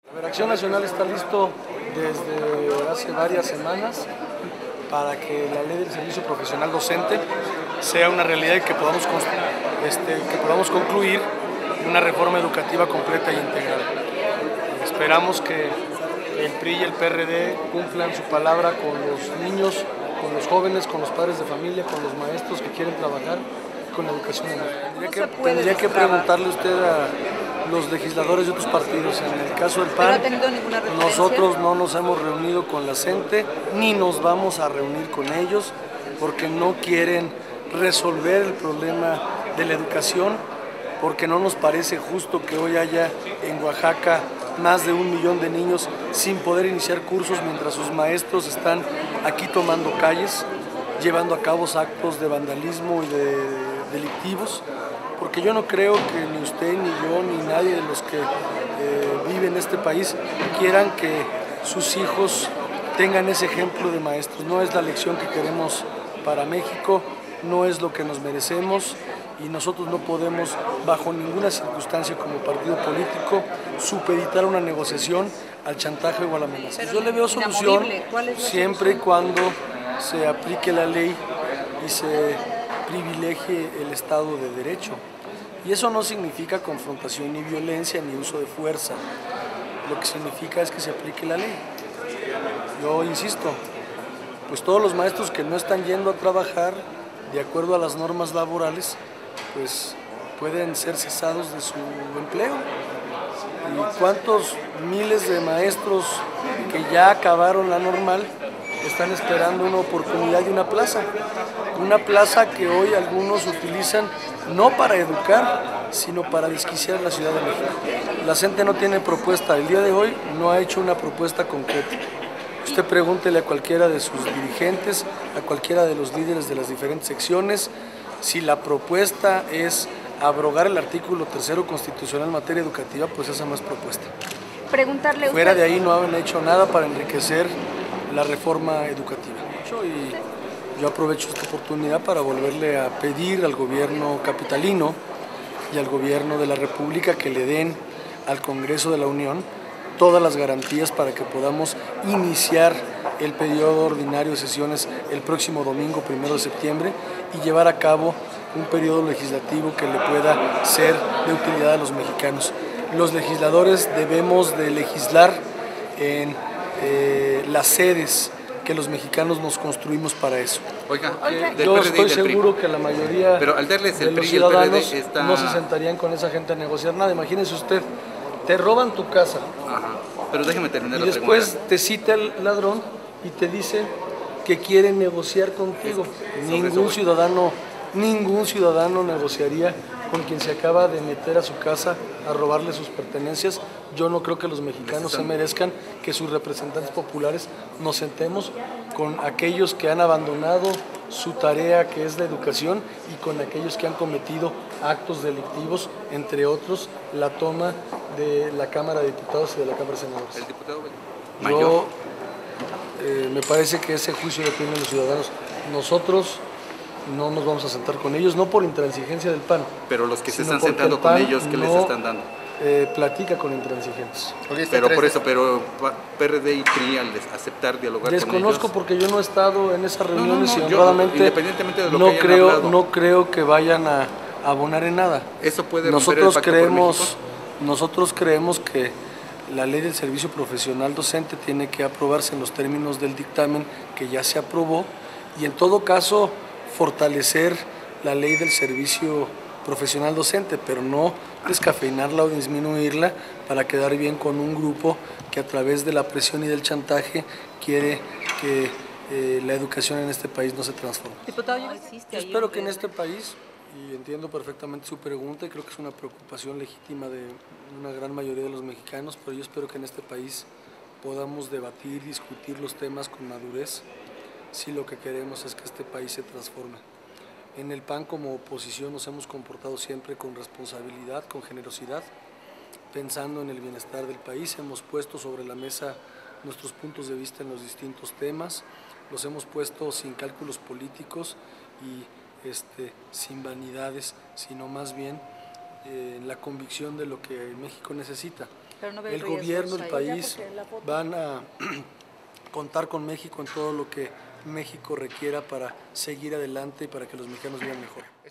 Acción Nacional está listo desde hace varias semanas para que la ley del servicio profesional docente sea una realidad y que podamos concluir una reforma educativa completa e integral. Esperamos que el PRI y el PRD cumplan su palabra con los niños, con los jóvenes, con los padres de familia, con los maestros que quieren trabajar con la educación. Tendría que preguntarle usted a los legisladores de otros partidos. En el caso del PAN, nosotros no nos hemos reunido con la CENTE, ni nos vamos a reunir con ellos, porque no quieren resolver el problema de la educación, porque no nos parece justo que hoy haya en Oaxaca más de 1 millón de niños sin poder iniciar cursos mientras sus maestros están aquí tomando calles, llevando a cabo actos de vandalismo y de delictivos, porque yo no creo que ni usted, ni yo, ni nadie de los que viven en este país quieran que sus hijos tengan ese ejemplo de maestros. No es la lección que queremos para México, no es lo que nos merecemos, y nosotros no podemos, bajo ninguna circunstancia como partido político, supeditar una negociación al chantaje o a la amenaza. Yo le veo solución siempre y cuando se aplique la ley y se privilegie el Estado de Derecho. Y eso no significa confrontación ni violencia ni uso de fuerza. Lo que significa es que se aplique la ley. Yo insisto, pues todos los maestros que no están yendo a trabajar de acuerdo a las normas laborales, pues pueden ser cesados de su empleo. ¿Y cuántos miles de maestros que ya acabaron la normal están esperando una oportunidad de una plaza? Una plaza que hoy algunos utilizan no para educar, sino para desquiciar la Ciudad de México. La CENTE no tiene propuesta, el día de hoy no ha hecho una propuesta concreta. Usted pregúntele a cualquiera de sus dirigentes, a cualquiera de los líderes de las diferentes secciones, si la propuesta es abrogar el artículo 3º constitucional en materia educativa, pues esa no es propuesta. Fuera de ahí no han hecho nada para enriquecer la reforma educativa. Y yo aprovecho esta oportunidad para volverle a pedir al gobierno capitalino y al gobierno de la República que le den al Congreso de la Unión todas las garantías para que podamos iniciar el periodo ordinario de sesiones el próximo domingo 1 de septiembre y llevar a cabo un periodo legislativo que le pueda ser de utilidad a los mexicanos. Los legisladores debemos de legislar en las sedes que los mexicanos nos construimos para eso. Oiga, yo estoy seguro que la mayoría de los ciudadanos no se sentarían con esa gente a negociar nada. Imagínese usted, te roban tu casa. Ajá. Pero déjeme terminar y después te cita el ladrón y te dice que quiere negociar contigo. Ningún ciudadano negociaría con quien se acaba de meter a su casa a robarle sus pertenencias. Yo no creo que los mexicanos se merezcan que sus representantes populares nos sentemos con aquellos que han abandonado su tarea, que es la educación, y con aquellos que han cometido actos delictivos, entre otros la toma de la Cámara de Diputados y de la Cámara de Senadores. El diputado mayor. Me parece que ese juicio lo tienen los ciudadanos. Nosotros no nos vamos a sentar con ellos, no por intransigencia del PAN. Pero los que se están sentando con ellos, ¿qué les están dando? Platica con intransigentes. Pero por eso, PRD y PRI al aceptar dialogar Desconozco con ellos. porque yo no he estado en esas reuniones y honradamente independientemente de lo que no creo que vayan a abonar en nada. Eso puede nosotros creemos que la ley del servicio profesional docente tiene que aprobarse en los términos del dictamen que ya se aprobó, y en todo caso fortalecer la ley del servicio profesional docente, pero no descafeinarla o disminuirla para quedar bien con un grupo que a través de la presión y del chantaje quiere que la educación en este país no se transforme. Diputado, yo espero que en este país, y entiendo perfectamente su pregunta y creo que es una preocupación legítima de una gran mayoría de los mexicanos, pero yo espero que en este país podamos debatir, discutir los temas con madurez, si lo que queremos es que este país se transforme. En el PAN como oposición nos hemos comportado siempre con responsabilidad, con generosidad, pensando en el bienestar del país. Hemos puesto sobre la mesa nuestros puntos de vista en los distintos temas, los hemos puesto sin cálculos políticos y sin vanidades, sino más bien en la convicción de lo que México necesita. Pero no ve el gobierno, el ahí, país van a contar con México en todo lo que México requiera para seguir adelante y para que los mexicanos vivan mejor.